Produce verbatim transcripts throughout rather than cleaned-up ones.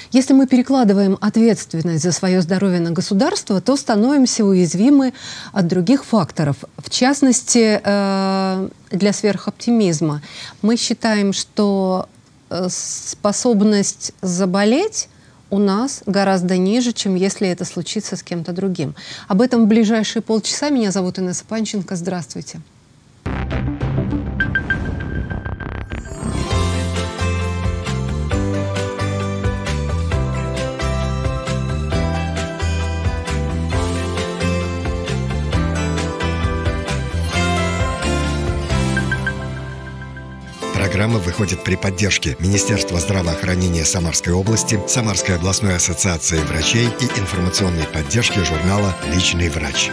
Если мы перекладываем ответственность за свое здоровье на государство, то становимся уязвимы от других факторов. В частности, для сверхоптимизма. Мы считаем, что способность заболеть у нас гораздо ниже, чем если это случится с кем-то другим. Об этом в ближайшие полчаса. Меня зовут Инесса Панченко. Здравствуйте. Программа выходит при поддержке Министерства здравоохранения Самарской области, Самарской областной ассоциации врачей и информационной поддержки журнала «Личный врач».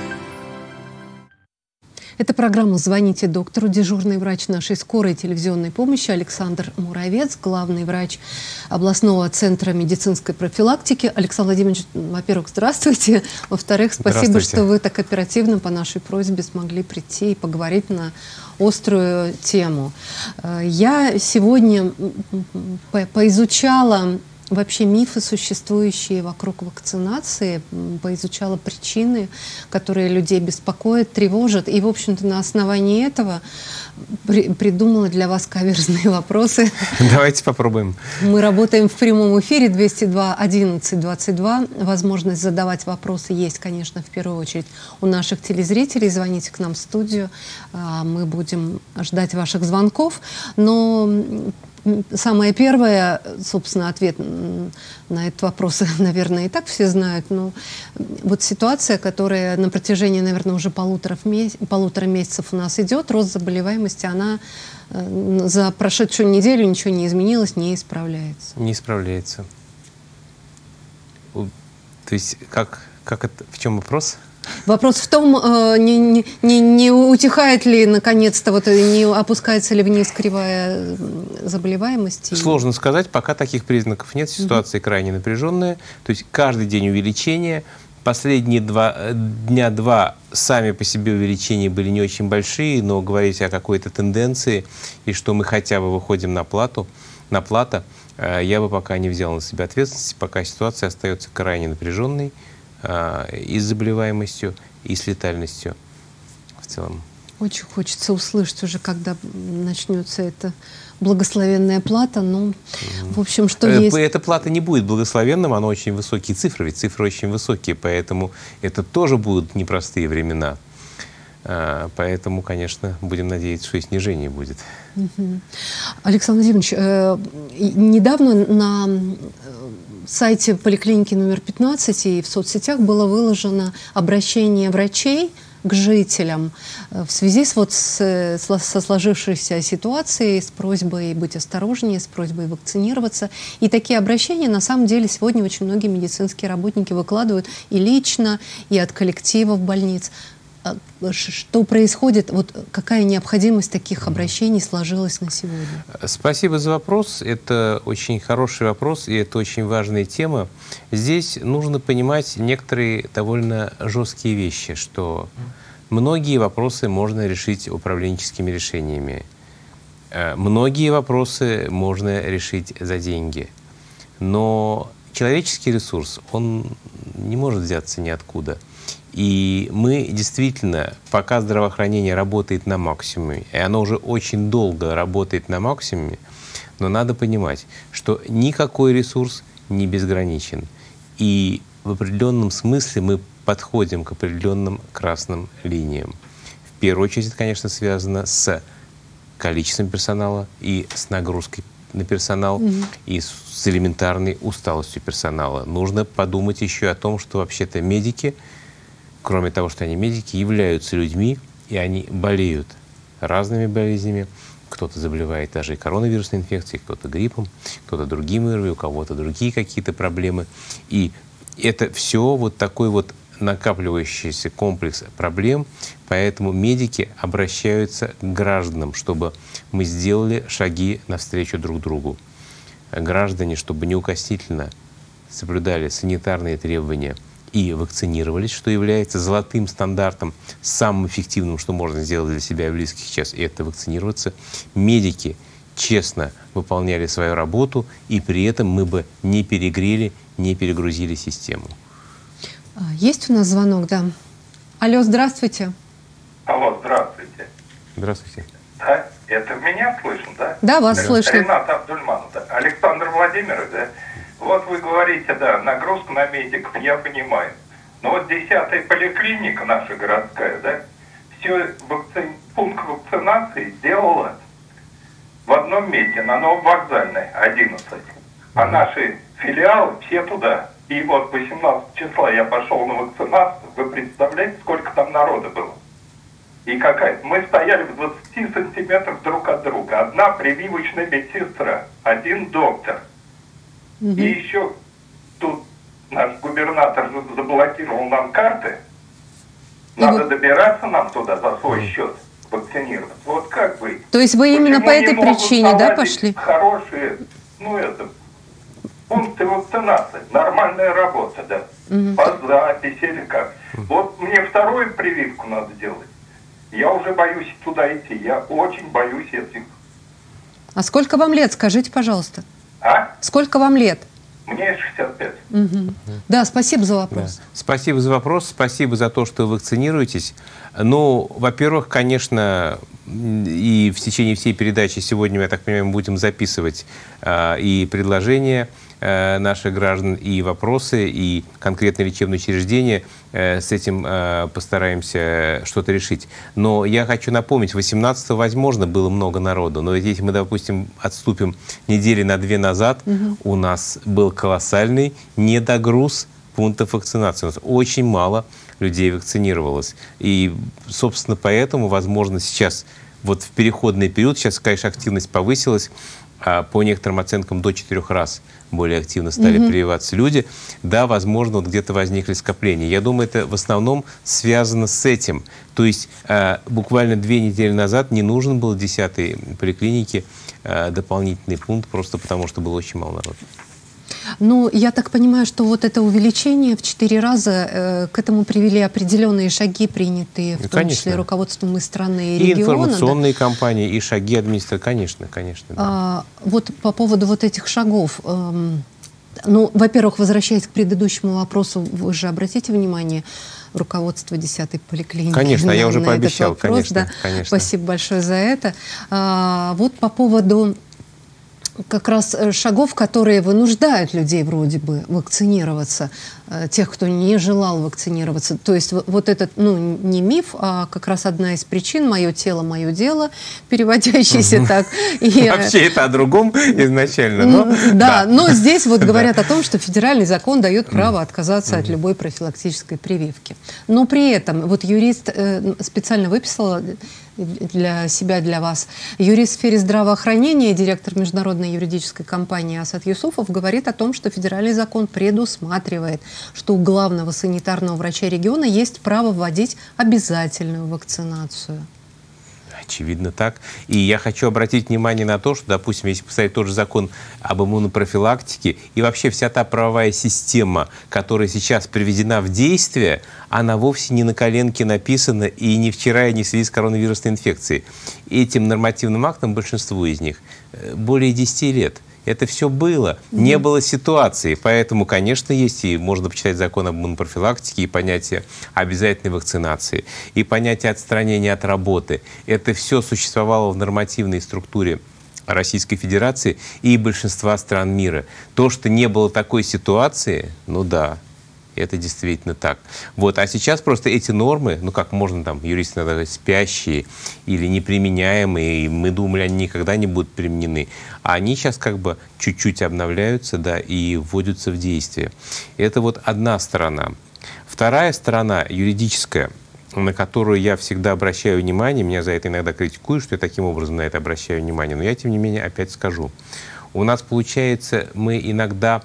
Это программа «Звоните доктору». Дежурный врач нашей скорой телевизионной помощи Александр Муравец, главный врач областного центра медицинской профилактики. Александр Владимирович, во-первых, здравствуйте. Во-вторых, спасибо, что вы так оперативно по нашей просьбе смогли прийти и поговорить на острую тему. Я сегодня по поизучала вообще мифы, существующие вокруг вакцинации, поизучала причины, которые людей беспокоят, тревожат. И, в общем-то, на основании этого при придумала для вас каверзные вопросы. Давайте попробуем. Мы работаем в прямом эфире двести два одиннадцать двадцать два. Возможность задавать вопросы есть, конечно, в первую очередь у наших телезрителей. Звоните к нам в студию. Мы будем ждать ваших звонков. Но самое первое, собственно, ответ на этот вопрос, наверное, и так все знают. Но вот ситуация, которая на протяжении, наверное, уже полутора, месяц, полутора месяцев у нас идет, рост заболеваемости, она за прошедшую неделю ничего не изменилось, не исправляется. Не исправляется. То есть, как, как это, в чем вопрос? Вопрос в том, не, не, не, не утихает ли, наконец-то, вот, не опускается ли вниз кривая заболеваемости? Сложно сказать, пока таких признаков нет, ситуация mm-hmm. крайне напряженная. То есть каждый день увеличение. Последние два, дня два сами по себе увеличения были не очень большие, но говорить о какой-то тенденции и что мы хотя бы выходим на плату, на плато, я бы пока не взял на себя ответственности, пока ситуация остается крайне напряженной и с заболеваемостью, и с летальностью в целом. Очень хочется услышать уже, когда начнется эта благословенная плата. Ну, в общем, что есть... Эта плата не будет благословенным, она очень высокие цифры, ведь цифры очень высокие, поэтому это тоже будут непростые времена. Поэтому, конечно, будем надеяться, что и снижение будет. Угу. Александр Владимирович, э, недавно на сайте поликлиники номер пятнадцать и в соцсетях было выложено обращение врачей к жителям в связи с, вот, с, со сложившейся ситуацией, с просьбой быть осторожнее, с просьбой вакцинироваться. И такие обращения, на самом деле, сегодня очень многие медицинские работники выкладывают и лично, и от коллективов больниц. Что происходит? Вот какая необходимость таких обращений сложилась на сегодня? Спасибо за вопрос. Это очень хороший вопрос, и это очень важная тема. Здесь нужно понимать некоторые довольно жесткие вещи, что многие вопросы можно решить управленческими решениями. Многие вопросы можно решить за деньги. Но человеческий ресурс, он не может взяться ниоткуда. И мы действительно, пока здравоохранение работает на максимуме, и оно уже очень долго работает на максимуме, но надо понимать, что никакой ресурс не безграничен. И в определенном смысле мы подходим к определенным красным линиям. В первую очередь, это, конечно, связано с количеством персонала и с нагрузкой на персонал, mm-hmm. и с элементарной усталостью персонала. Нужно подумать еще о том, что вообще-то медики, кроме того, что они медики, являются людьми, и они болеют разными болезнями. Кто-то заболевает даже и коронавирусной инфекцией, кто-то гриппом, кто-то другим ИРВИ, у кого-то другие какие-то проблемы. И это все вот такой вот накапливающийся комплекс проблем, поэтому медики обращаются к гражданам, чтобы мы сделали шаги навстречу друг другу. Граждане, чтобы неукоснительно соблюдали санитарные требования и вакцинировались, что является золотым стандартом, самым эффективным, что можно сделать для себя и близких сейчас, и это вакцинироваться. Медики честно выполняли свою работу, и при этом мы бы не перегрели, не перегрузили систему. Есть у нас звонок, да. Алло, здравствуйте. Алло, здравствуйте. Здравствуйте. Да, это меня слышно, да? Да, вас Это слышно. Ренат Абдульманов, да. Александр Владимирович, да? Вот вы говорите, да, нагрузка на медиков, я понимаю. Но вот десятая поликлиника наша городская, да, все вакци... пункт вакцинации сделала в одном месте, на Нововокзальной, одиннадцать. А наши филиалы все туда. И вот восемнадцатого числа я пошел на вакцинацию. Вы представляете, сколько там народа было? И какая? Мы стояли в двадцати сантиметрах друг от друга. Одна прививочная медсестра, один доктор. Угу. И еще тут наш губернатор заблокировал нам карты. Надо вот добираться нам туда за свой счет, вакцинироваться. Вот как быть? То есть вы именно по этой причине, да, пошли? Хорошие, ну это, пункты вакцинации, нормальная работа, да. Угу. По записи или как. Вот мне вторую прививку надо делать. Я уже боюсь туда идти. Я очень боюсь этих. А сколько вам лет, скажите, пожалуйста? А? Сколько вам лет? Мне шестьдесят пять. Угу. Да, спасибо за вопрос. Да. Спасибо за вопрос, спасибо за то, что вы вакцинируетесь. Ну, во-первых, конечно, и в течение всей передачи сегодня, я так понимаю, мы будем записывать э, и предложения э, наших граждан, и вопросы, и конкретные лечебные учреждения. Э, с этим э, постараемся что-то решить. Но я хочу напомнить, восемнадцатого, возможно, было много народу, но если мы, допустим, отступим недели на две назад, угу. у нас был колоссальный недогруз пунктов вакцинации. У нас очень мало людей вакцинировалось. И, собственно, поэтому, возможно, сейчас, вот в переходный период, сейчас, конечно, активность повысилась, а по некоторым оценкам до четырех раз более активно стали mm-hmm. прививаться люди. Да, возможно, вот где-то возникли скопления. Я думаю, это в основном связано с этим. То есть э, буквально две недели назад не нужен был десятой поликлинике э, дополнительный пункт, просто потому что было очень мало народу. Ну, я так понимаю, что вот это увеличение в четыре раза, э, к этому привели определенные шаги, принятые в ну, том конечно. числе руководством и страны, и, и региона. И информационные да? кампании, и шаги администрации, конечно, конечно. Да. А, вот по поводу вот этих шагов. Эм, ну, во-первых, возвращаясь к предыдущему вопросу, вы же обратите внимание, руководство десятой поликлиники. Конечно, я уже пообещал, вопрос, конечно, да. конечно. Спасибо большое за это. А, вот по поводу как раз шагов, которые вынуждают людей вроде бы вакцинироваться, тех, кто не желал вакцинироваться. То есть вот этот, ну, не миф, а как раз одна из причин «мое тело, мое дело», переводящийся так. Вообще это о другом изначально. Да, но здесь вот говорят о том, что федеральный закон дает право отказаться от любой профилактической прививки. Но при этом, вот юрист специально выписала для себя, для вас. Юрист в сфере здравоохранения, директор международной юридической компании Асад Юсупов говорит о том, что федеральный закон предусматривает, что у главного санитарного врача региона есть право вводить обязательную вакцинацию. Очевидно так. И я хочу обратить внимание на то, что, допустим, если посмотреть тот же закон об иммунопрофилактике и вообще вся та правовая система, которая сейчас приведена в действие, она вовсе не на коленке написана и не вчера, и не в связи с коронавирусной инфекцией. Этим нормативным актом, большинству из них, более десяти лет. Это все было. Не mm-hmm. было ситуации. Поэтому, конечно, есть, и можно почитать закон об иммунопрофилактике, и понятие обязательной вакцинации, и понятие отстранения от работы. Это все существовало в нормативной структуре Российской Федерации и большинства стран мира. То, что не было такой ситуации, ну да, это действительно так. Вот. А сейчас просто эти нормы, ну как можно там, юристы иногда говорят, спящие или неприменяемые, и мы думали, они никогда не будут применены, а они сейчас как бы чуть-чуть обновляются, да, и вводятся в действие. Это вот одна сторона. Вторая сторона, юридическая, на которую я всегда обращаю внимание, меня за это иногда критикуют, что я таким образом на это обращаю внимание, но я, тем не менее, опять скажу. У нас, получается, мы иногда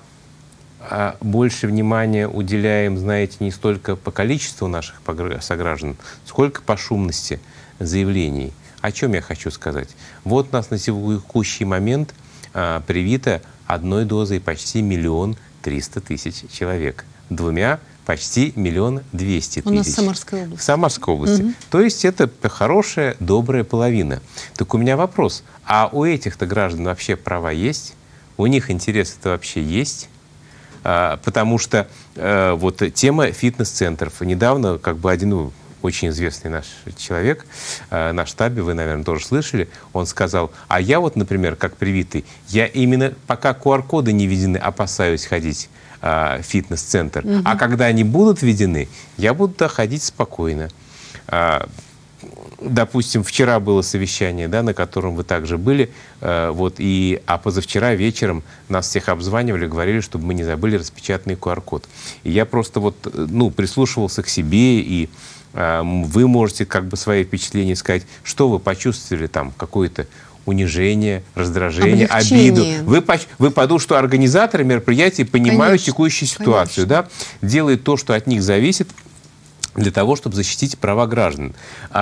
больше внимания уделяем, знаете, не столько по количеству наших сограждан, сколько по шумности заявлений. О чем я хочу сказать? Вот у нас на текущий момент а, привито одной дозой почти миллион триста тысяч человек. Двумя почти миллион двести тысяч. У нас в Самарской области. В Самарской области. Угу. То есть это хорошая, добрая половина. Так у меня вопрос, а у этих-то граждан вообще права есть? У них интересы-то вообще есть? А, потому что а, вот тема фитнес-центров. Недавно как бы один... Ну, очень известный наш человек, э, на штабе, вы, наверное, тоже слышали, он сказал, а я вот, например, как привитый, я именно пока ку ар коды не введены, опасаюсь ходить э, в фитнес-центр. Угу. А когда они будут введены, я буду ходить спокойно. А, допустим, вчера было совещание, да, на котором вы также были, э, вот, и, а позавчера вечером нас всех обзванивали, говорили, чтобы мы не забыли распечатанный ку ар код. И я просто вот, ну, прислушивался к себе, и вы можете как бы свои впечатления сказать, что вы почувствовали там, какое-то унижение, раздражение, облегчение. Обиду. Вы, вы подумали, что организаторы мероприятий понимают конечно, текущую ситуацию, да, делают то, что от них зависит, для того, чтобы защитить права граждан.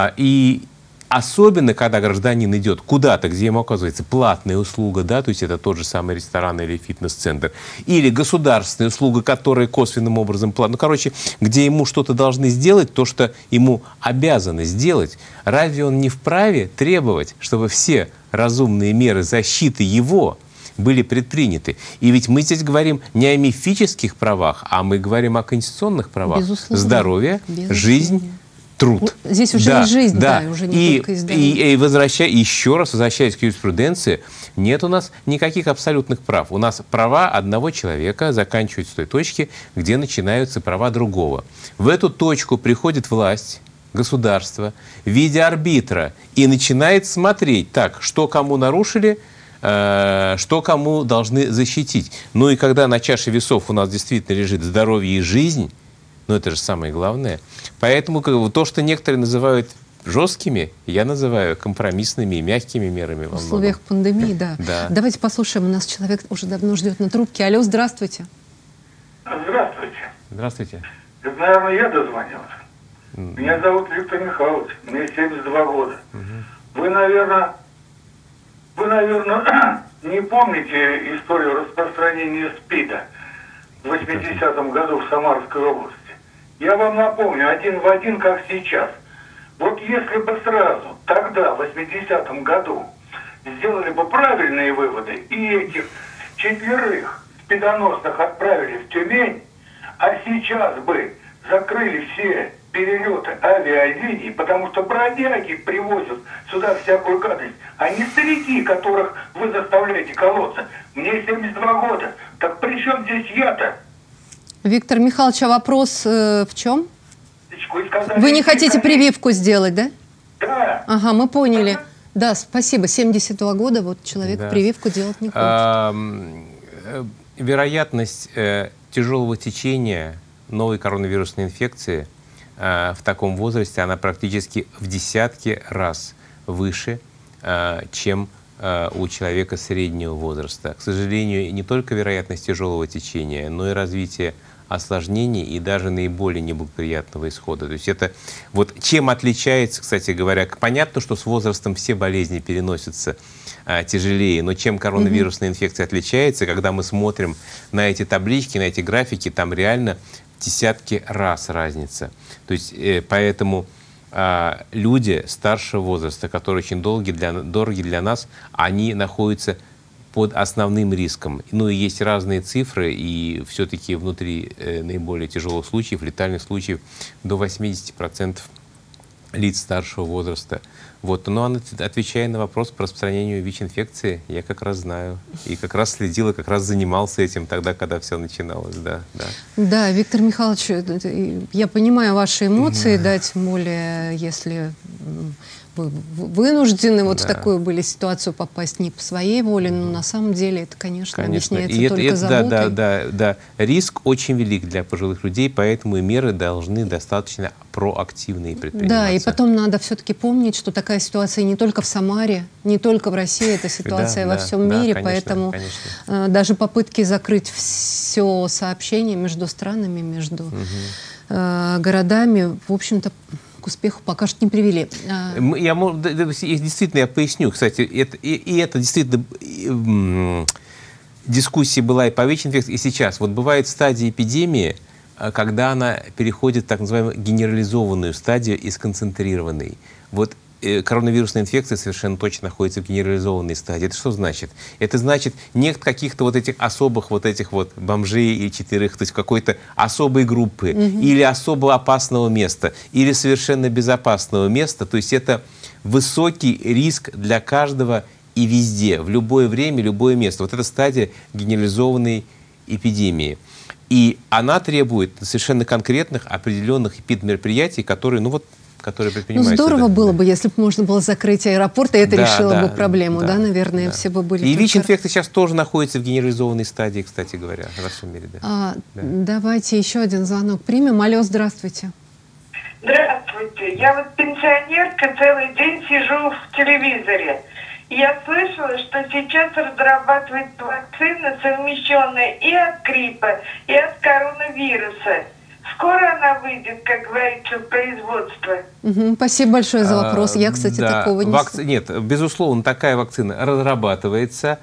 И особенно, когда гражданин идет куда-то, где ему оказывается платная услуга, да, то есть это тот же самый ресторан или фитнес-центр, или государственная услуга, которая косвенным образом платная, ну, короче, где ему что-то должны сделать, то, что ему обязаны сделать, разве он не вправе требовать, чтобы все разумные меры защиты его были предприняты? И ведь мы здесь говорим не о мифических правах, а мы говорим о конституционных правах. Безусловно. Здоровье, Безусловно. Жизнь, труд. Здесь уже да, и жизнь, да, да, уже не и, только из здоровья. И, и возвращай, еще раз возвращаясь к юриспруденции, нет у нас никаких абсолютных прав. У нас права одного человека заканчиваются в той точке, где начинаются права другого. В эту точку приходит власть, государство в виде арбитра и начинает смотреть, так, что кому нарушили, э, что кому должны защитить. Ну и когда на чаше весов у нас действительно лежит здоровье и жизнь, ну, это же самое главное. Поэтому как бы, то, что некоторые называют жесткими, я называю компромиссными и мягкими мерами. В условиях пандемии, да. да. Давайте послушаем. У нас человек уже давно ждет на трубке. Алло, здравствуйте. Здравствуйте. Здравствуйте. Это, наверное, я дозвонился. Mm. Меня зовут Виктор Михайлович. Мне семьдесят два года. Mm-hmm. Вы, наверное, вы, наверное, не помните историю распространения СПИДа в восьмидесятом году в Самарской области. Я вам напомню, один в один, как сейчас. Вот если бы сразу, тогда, в восьмидесятом году, сделали бы правильные выводы, и этих четверых спидоносных отправили в Тюмень, а сейчас бы закрыли все перелеты авиалиний, потому что бродяги привозят сюда всякую гадость, а не старики, которых вы заставляете колоться. Мне семьдесят два года. Так при чем здесь я-то? Виктор Михайлович, а вопрос э, в чем? Вы, сказали, вы не хотите прививку сделать, да? Да. Ага, мы поняли. Да, спасибо. семьдесят два года, вот человек да. прививку делать не хочет. А, вероятность э, тяжелого течения новой коронавирусной инфекции э, в таком возрасте, она практически в десятки раз выше, э, чем у человека среднего возраста. К сожалению, не только вероятность тяжелого течения, но и развитие осложнений и даже наиболее неблагоприятного исхода. То есть это вот чем отличается, кстати говоря, понятно, что с возрастом все болезни переносятся а, тяжелее, но чем коронавирусная инфекция отличается, когда мы смотрим на эти таблички, на эти графики, там реально десятки раз разница. То есть э, поэтому люди старшего возраста, которые очень долгие для, дороги для нас, они находятся под основным риском. Ну и есть разные цифры, и все-таки внутри э, наиболее тяжелых случаев, летальных случаев, до восьмидесяти процентов лиц старшего возраста. Вот. Но отвечая на вопрос по распространению ВИЧ-инфекции, я как раз знаю. И как раз следил, и как раз занимался этим тогда, когда все начиналось. Да, да. Да, Виктор Михайлович, я понимаю ваши эмоции, да, тем более, если вы вынуждены вот да. в такую были ситуацию попасть не по своей воле, но на самом деле это, конечно, конечно. объясняется и только это, заботой. Да, да, да, да. Риск очень велик для пожилых людей, поэтому и меры должны достаточно проактивные предприниматься. Да, и потом надо все-таки помнить, что такая ситуация не только в Самаре, не только в России, это ситуация да, во да, всем да, мире, конечно, поэтому конечно. даже попытки закрыть все сообщения между странами, между угу. э, городами, в общем-то, к успеху пока что не привели. Я, действительно, я поясню, кстати, это, и, и это действительно дискуссия была и по ВИЧ-инфекции, и сейчас. Вот бывает стадия эпидемии, когда она переходит в так называемую генерализованную стадию из концентрированной. Вот коронавирусная инфекция совершенно точно находится в генерализованной стадии. Это что значит? Это значит, нет каких-то вот этих особых вот этих вот бомжей или четверых, то есть какой-то особой группы, угу. или особо опасного места, или совершенно безопасного места. То есть это высокий риск для каждого и везде, в любое время, любое место. Вот это стадия генерализованной эпидемии. И она требует совершенно конкретных, определенных эпидмероприятий, которые, ну вот, которые предпринимаются. Ну, здорово да, было да. бы, если бы можно было закрыть аэропорт, и это да, решило да, бы проблему, да, да наверное, да. все бы были... И только... ВИЧ-инфекция сейчас тоже находится в генерализованной стадии, кстати говоря, во всем мире. Да. А, да. Давайте еще один звонок примем. Алло, здравствуйте. Здравствуйте. Я вот пенсионерка, целый день сижу в телевизоре. Я слышала, что сейчас разрабатывают вакцины, совмещенные и от гриппа, и от коронавируса. Скоро она выйдет, как говорится, в производство? Угу, спасибо большое за вопрос. Я, кстати, да. такого не... Вакци... Нет, безусловно, такая вакцина разрабатывается.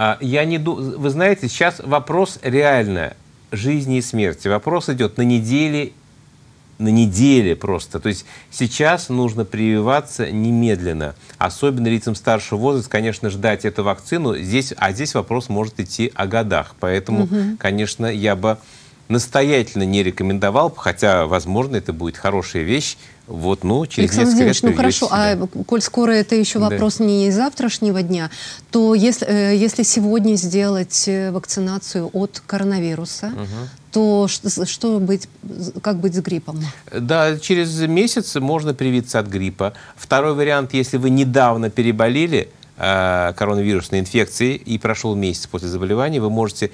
Я не ду... Вы знаете, сейчас вопрос реально жизни и смерти. Вопрос идет на неделе, на неделе просто. То есть сейчас нужно прививаться немедленно. Особенно лицам старшего возраста, конечно, ждать эту вакцину. Здесь... А здесь вопрос может идти о годах. Поэтому, угу. конечно, я бы настоятельно не рекомендовал, хотя, возможно, это будет хорошая вещь. Вот, ну, через Александр несколько лет ну хорошо, себя. А коль скоро это еще вопрос да. не завтрашнего дня, то если, если сегодня сделать вакцинацию от коронавируса, угу. то что, что быть, как быть с гриппом? Да, через месяц можно привиться от гриппа. Второй вариант, если вы недавно переболели э, коронавирусной инфекцией и прошел месяц после заболевания, вы можете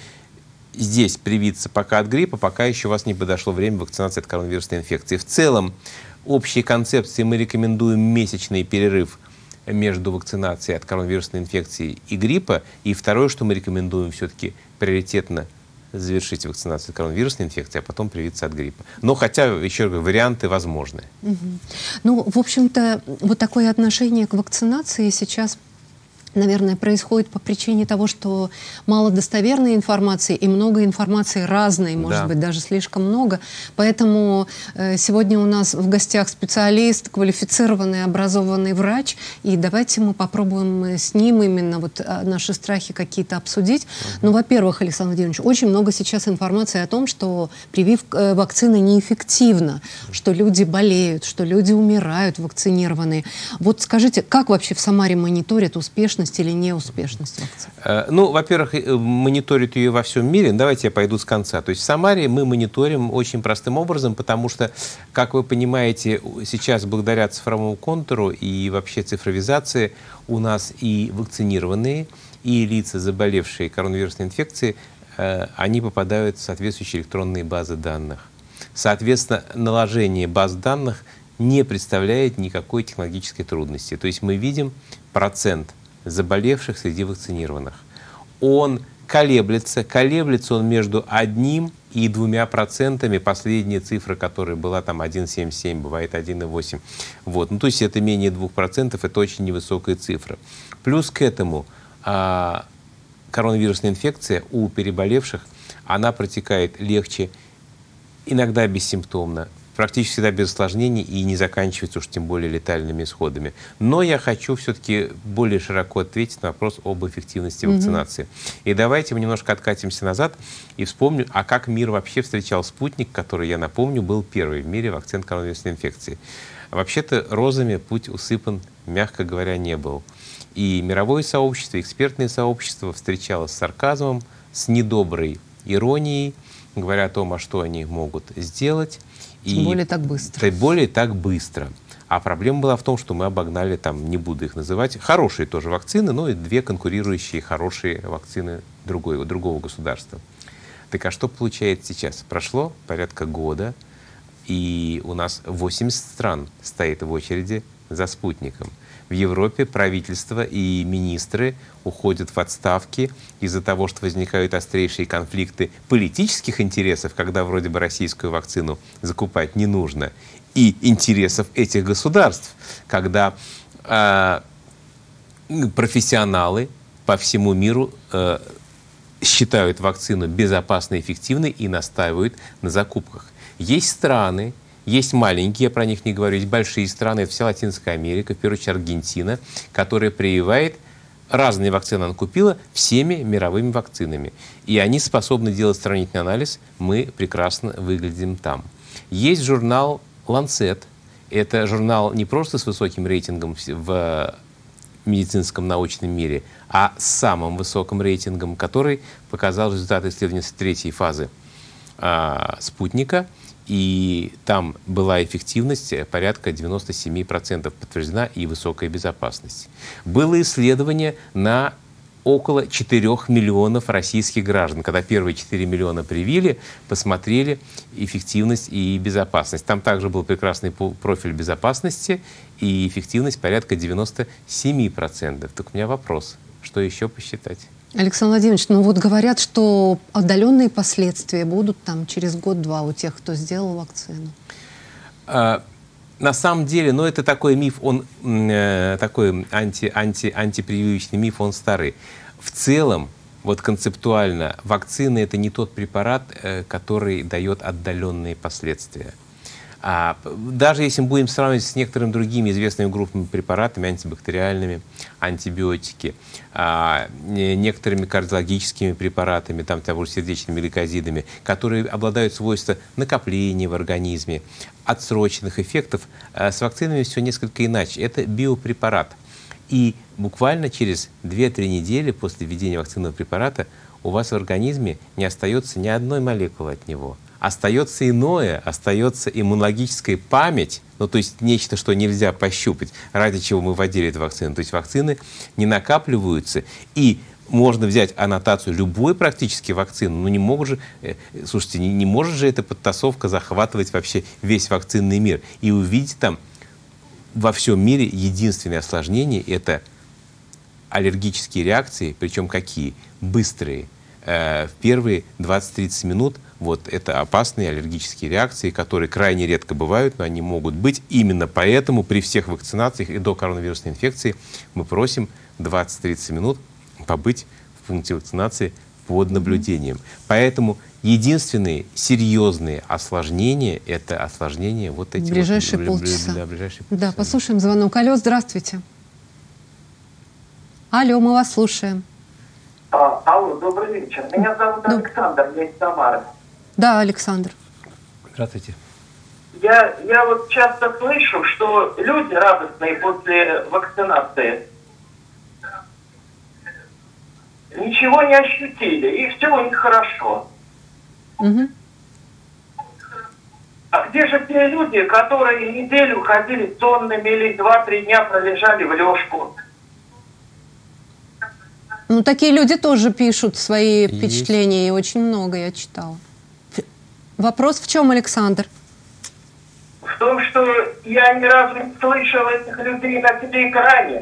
здесь привиться пока от гриппа, пока еще у вас не подошло время вакцинации от коронавирусной инфекции. В целом, общей концепции мы рекомендуем месячный перерыв между вакцинацией от коронавирусной инфекции и гриппа. И второе, что мы рекомендуем все-таки приоритетно завершить вакцинацию от коронавирусной инфекции, а потом привиться от гриппа. Но хотя, еще раз говорю, варианты возможны. Угу. Ну, в общем-то, вот такое отношение к вакцинации сейчас, наверное, происходит по причине того, что мало достоверной информации и много информации разной, может да. быть, даже слишком много. Поэтому э, сегодня у нас в гостях специалист, квалифицированный, образованный врач. И давайте мы попробуем с ним именно вот наши страхи какие-то обсудить. Uh-huh. Ну, во-первых, Александр Владимирович, очень много сейчас информации о том, что прививка вакцины неэффективна, uh-huh. что люди болеют, что люди умирают вакцинированные. Вот скажите, как вообще в Самаре мониторят успешность или неуспешность вакцины? Ну, во-первых, мониторят ее во всем мире. Давайте я пойду с конца. То есть в Самаре мы мониторим очень простым образом, потому что, как вы понимаете, сейчас благодаря цифровому контуру и вообще цифровизации у нас и вакцинированные, и лица, заболевшие коронавирусной инфекцией, они попадают в соответствующие электронные базы данных. Соответственно, наложение баз данных не представляет никакой технологической трудности. То есть мы видим процент заболевших среди вакцинированных. Он колеблется, колеблется он между одним и двумя процентами. Последняя цифра, которая была там один целых семьдесят семь, бывает один целых восемь. Вот. Ну, то есть это менее двух процентов, это очень невысокая цифра. Плюс к этому а, коронавирусная инфекция у переболевших, она протекает легче, иногда бессимптомно, практически всегда без осложнений и не заканчивается уж тем более летальными исходами. Но я хочу все-таки более широко ответить на вопрос об эффективности mm-hmm. вакцинации. И давайте мы немножко откатимся назад и вспомним, а как мир вообще встречал спутник, который, я напомню, был первый в мире вакцин коронавирусной инфекции. Вообще-то розами путь усыпан, мягко говоря, не был. И мировое сообщество, экспертное сообщество встречалось с сарказмом, с недоброй иронией, говоря о том, а что они могут сделать. Тем более так быстро. Тем более так быстро. А проблема была в том, что мы обогнали, там, не буду их называть, хорошие тоже вакцины, но и две конкурирующие хорошие вакцины другой, другого государства. Так а что получается сейчас? Прошло порядка года, и у нас восемьдесят стран стоит в очереди за спутником. В Европе правительство и министры уходят в отставки из-за того, что возникают острейшие конфликты политических интересов, когда вроде бы российскую вакцину закупать не нужно, и интересов этих государств, когда э, профессионалы по всему миру э, считают вакцину безопасной и эффективной и настаивают на закупках. Есть страны, есть маленькие, я про них не говорю, есть большие страны, это вся Латинская Америка, в первую очередь Аргентина, которая прививает, разные вакцины она купила всеми мировыми вакцинами. И они способны делать сравнительный анализ, мы прекрасно выглядим там. Есть журнал Lancet, это журнал не просто с высоким рейтингом в медицинском научном мире, а с самым высоким рейтингом, который показал результаты исследования с третьей фазы а, спутника. И там была эффективность порядка девяноста семи процентов подтверждена и высокая безопасность. Было исследование на около четырёх миллионов российских граждан. Когда первые четыре миллиона привили, посмотрели эффективность и безопасность. Там также был прекрасный профиль безопасности и эффективность порядка девяноста семи процентов. Так у меня вопрос, что еще посчитать? Александр Владимирович, ну вот говорят, что отдаленные последствия будут там через год-два у тех, кто сделал вакцину. А, на самом деле, ну это такой миф, он э, такой анти, анти, антипрививочный миф, он старый. В целом, вот концептуально, вакцина — это не тот препарат, э, который дает отдаленные последствия. А, даже если мы будем сравнивать с некоторыми другими известными группами препаратами, антибактериальными, антибиотики, а, некоторыми кардиологическими препаратами, там, того же сердечными гликозидами, которые обладают свойством накопления в организме, отсроченных эффектов, а с вакцинами все несколько иначе. Это биопрепарат. И буквально через две-три недели после введения вакцинного препарата у вас в организме не остается ни одной молекулы от него. Остается иное, остается иммунологическая память, ну то есть нечто, что нельзя пощупать, ради чего мы вводили эту вакцину. То есть вакцины не накапливаются, и можно взять аннотацию любой практически вакцины, но не могут же, э, слушайте, не, не может же эта подтасовка захватывать вообще весь вакцинный мир. И увидеть там во всем мире единственное осложнение — это аллергические реакции, причем какие? Быстрые. Э, в первые двадцать-тридцать минут. Вот это опасные аллергические реакции, которые крайне редко бывают, но они могут быть. Именно поэтому при всех вакцинациях и до коронавирусной инфекции мы просим двадцать-тридцать минут побыть в пункте вакцинации под наблюдением. Поэтому единственные серьезные осложнения — это осложнения вот этих ближайшие вот, полчаса. Да, ближайшие полчаса. Да, послушаем звонок. Алло, здравствуйте. Алло, мы вас слушаем. А, алло, добрый вечер. Меня зовут Доб... Александр, я из Самары. Да, Александр. Здравствуйте. Я, я вот часто слышу, что люди радостные после вакцинации ничего не ощутили, и все у них хорошо. Угу. А где же те люди, которые неделю ходили сонными или два-три дня пролежали в лёжку? Ну, такие люди тоже пишут свои Есть. впечатления, и очень много я читала. Вопрос в чем, Александр? В том, что я ни разу не слышал этих людей на телеэкране.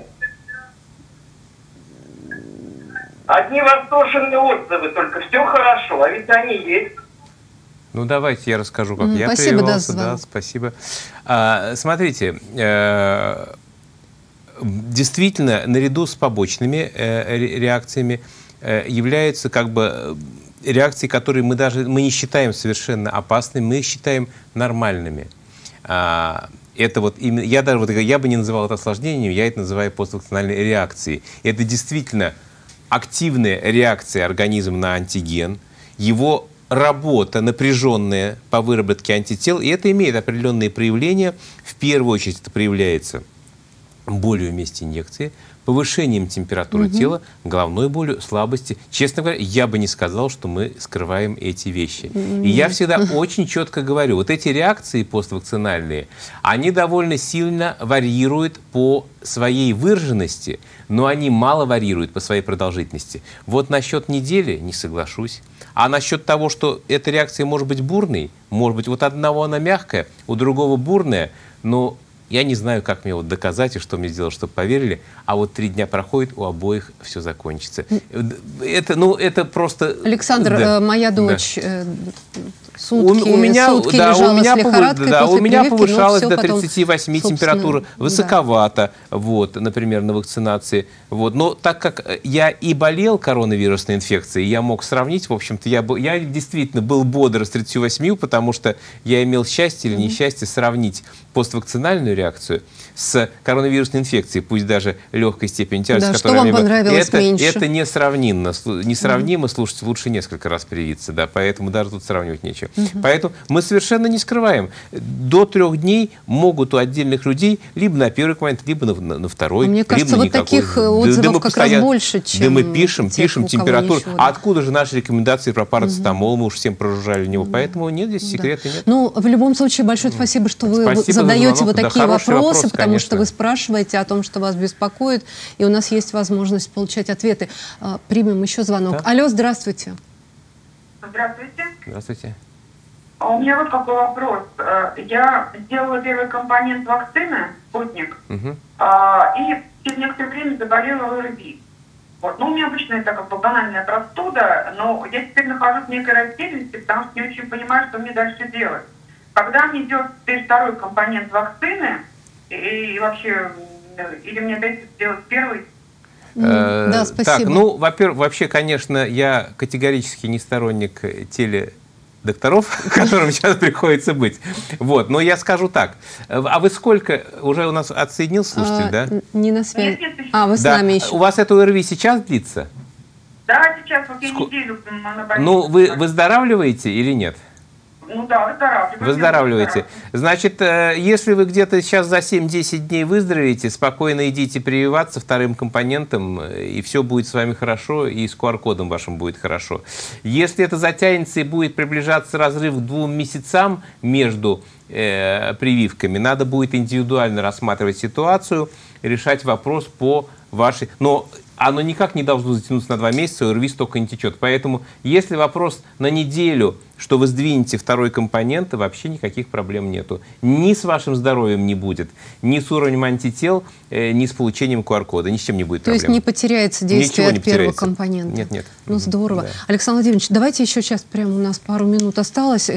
Одни восторженные отзывы, только все хорошо, а ведь они есть. Ну, давайте я расскажу, как Mm, я спасибо, прививался. да, Да, спасибо. А, смотрите, э, действительно, наряду с побочными э, реакциями э, являются как бы реакции, которые мы даже мы не считаем совершенно опасными, мы их считаем нормальными. А, это вот именно, я даже вот, я бы не называл это осложнением, я это называю поствакцинальной реакцией. Это действительно активная реакция организма на антиген, его работа напряженная по выработке антител, и это имеет определенные проявления. В первую очередь это проявляется болью в месте инъекции, повышением температуры угу. тела, головной болью, слабости. Честно говоря, я бы не сказал, что мы скрываем эти вещи. Нет. И я всегда очень четко говорю, вот эти реакции поствакцинальные, они довольно сильно варьируют по своей выраженности, но они мало варьируют по своей продолжительности. Вот насчет недели не соглашусь. А насчет того, что эта реакция может быть бурной, может быть, вот одного она мягкая, у другого бурная, но Я не знаю, как мне вот доказать и что мне сделать, чтобы поверили. А вот три дня проходит, у обоих все закончится. Это, ну, это просто... Александр, да. моя дочь Да. сутки, у, у меня, сутки да, лежала у меня, с лихорадкой да, после у меня прививки, повышалась до потом, тридцати восьми температура. Высоковато, да. Вот, например, на вакцинации. Вот. Но так как я и болел коронавирусной инфекцией, я мог сравнить, в общем-то, я, был, я действительно был бодр с тридцатью восьмью, потому что я имел счастье или несчастье сравнить поствакцинальную реакцию с коронавирусной инфекцией, пусть даже легкой степени тяжести, да, которая что вам понравилось это, меньше? Это несравнимо. Несравнимо, mm-hmm. слушайте, лучше несколько раз привиться, да, поэтому даже тут сравнивать нечего. Mm-hmm. Поэтому мы совершенно не скрываем. До трех дней могут у отдельных людей либо на первый момент, либо на, на, на второй, мне кажется, либо вот никакой. таких отзывов да, да как постоянно, раз больше, чем да, мы пишем, тех, пишем температуру. Ничего, да. А откуда же наши рекомендации про парацетамол? Mm-hmm. Мы уж всем прожужжали в него. Mm-hmm. Поэтому нет, здесь секрета да. нет. Ну, в любом случае, большое спасибо, что вы спасибо задаете вот да, такие вопросы, вопрос, потому конечно. что вы спрашиваете о том, что вас беспокоит, и у нас есть возможность получать ответы. Примем еще звонок. Да? Алло, здравствуйте. Здравствуйте. Здравствуйте. А у меня вот какой вопрос. Я сделала первый компонент вакцины, спутник, угу. и через некоторое время заболела ОРВИ. Вот. Ну, у меня обычно это как бы банальная простуда, но я теперь нахожусь в некой растерянности, потому что не очень понимаю, что мне дальше делать. Когда мне делать теперь второй компонент вакцины, и, и вообще, или мне опять сделать первый? Mm, да, спасибо. Так, ну, во-первых, вообще, конечно, я категорически не сторонник теледокторов, которым сейчас приходится быть. Вот, но я скажу так. А вы сколько? Уже у нас отсоединился слушатель, да? Не на связи. А, вы с нами еще. У вас это ОРВИ сейчас длится? Да, сейчас, вот я неделю на больнице. Ну, вы выздоравливаете или нет? Ну да, выздоравливаете. Выздоравливаете. Значит, если вы где-то сейчас за семь-десять дней выздоровеете, спокойно идите прививаться вторым компонентом, и все будет с вами хорошо, и с ку ар кодом вашим будет хорошо. Если это затянется и будет приближаться разрыв к двум месяцам между э, прививками, надо будет индивидуально рассматривать ситуацию, решать вопрос по вашей... Но оно никак не должно затянуться на два месяца, ОРВИ столько не течет. Поэтому, если вопрос на неделю, что вы сдвинете второй компонент, вообще никаких проблем нету. Ни с вашим здоровьем не будет, ни с уровнем антител, э, ни с получением ку ар кода. Ни с чем не будет проблем. То есть не потеряется действие от первого компонента? Нет, нет. Ну, здорово. Да. Александр Владимирович, давайте еще сейчас, прямо у нас пару минут осталось.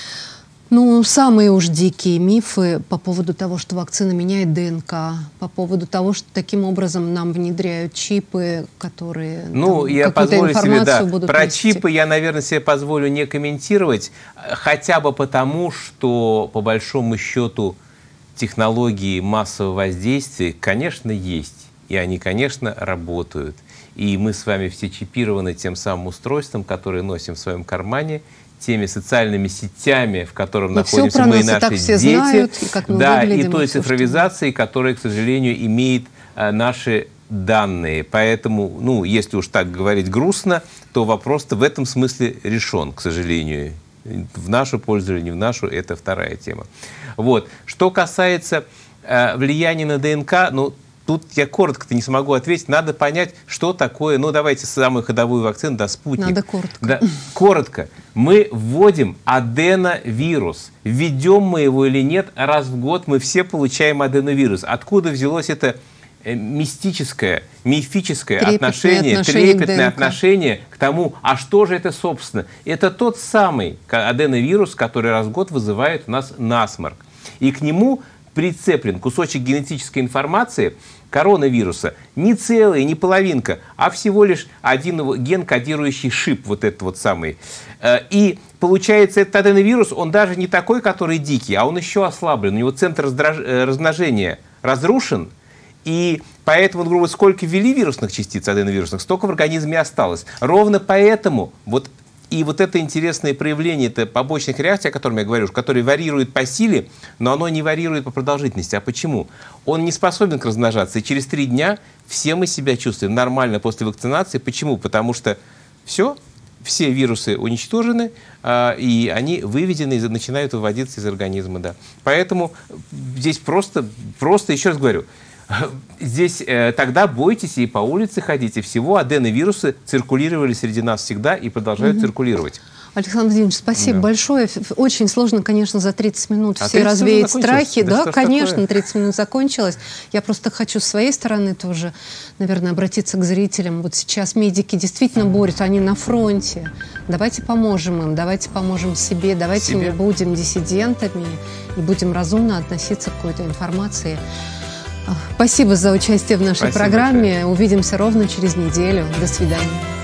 Ну, самые уж дикие мифы по поводу того, что вакцина меняет ДНК, по поводу того, что таким образом нам внедряют чипы, которые ну, там, я позволю себе, да, будут про нести. Чипы я, наверное, себе позволю не комментировать, хотя бы потому, что, по большому счету, технологии массового воздействия, конечно, есть, и они, конечно, работают. И мы с вами все чипированы тем самым устройством, которое носим в своем кармане, теми социальными сетями, в которых Но находимся мы и наши все дети, знают, и как мы да, выглядим, и той и все, цифровизации, что... которая, к сожалению, имеет а, наши данные. Поэтому, ну, если уж так говорить грустно, то вопрос-то в этом смысле решен, к сожалению. В нашу пользу или не в нашу, это вторая тема. Вот. Что касается а, влияния на ДНК, ну, тут я коротко-то не смогу ответить. Надо понять, что такое, ну, давайте самую ходовую вакцину, да, спутник. Надо коротко. Да, коротко. Мы вводим аденовирус. Введем мы его или нет, раз в год мы все получаем аденовирус. Откуда взялось это мистическое, мифическое трепетное отношение, отношение трепетное к отношение к тому, а что же это, собственно? Это тот самый аденовирус, который раз в год вызывает у нас насморк. И к нему прицеплен кусочек генетической информации коронавируса. Не целая, не половинка, а всего лишь один ген, кодирующий шип, вот этот вот самый. И получается, этот аденовирус, он даже не такой, который дикий, а он еще ослаблен. У него центр раздраж... размножения разрушен, и поэтому, грубо говоря, сколько ввели вирусных частиц аденовирусных, столько в организме осталось. Ровно поэтому вот и вот это интересное проявление, это побочных реакций, о котором я говорю, которые варьируют по силе, но оно не варьирует по продолжительности. А почему? Он не способен к размножаться. И через три дня все мы себя чувствуем нормально после вакцинации. Почему? Потому что все, все вирусы уничтожены, э, и они выведены и начинают выводиться из организма. Да. Поэтому здесь просто, просто, еще раз говорю, здесь э, тогда бойтесь и по улице ходите. Всего аденовирусы циркулировали среди нас всегда и продолжают mm-hmm. циркулировать. Александр Владимирович, спасибо Да. большое. Ф- Очень сложно, конечно, за тридцать минут А все тридцать развеять уже закончилось? страхи. Да Да, что ж конечно, такое? тридцать минут закончилось. Я просто хочу с своей стороны тоже, наверное, обратиться к зрителям. Вот сейчас медики действительно борются, они на фронте. Давайте поможем им, давайте поможем себе, давайте Себе. не будем диссидентами и будем разумно относиться к какой-то информации. А, Спасибо за участие в нашей Спасибо программе. большое. Увидимся ровно через неделю. До свидания.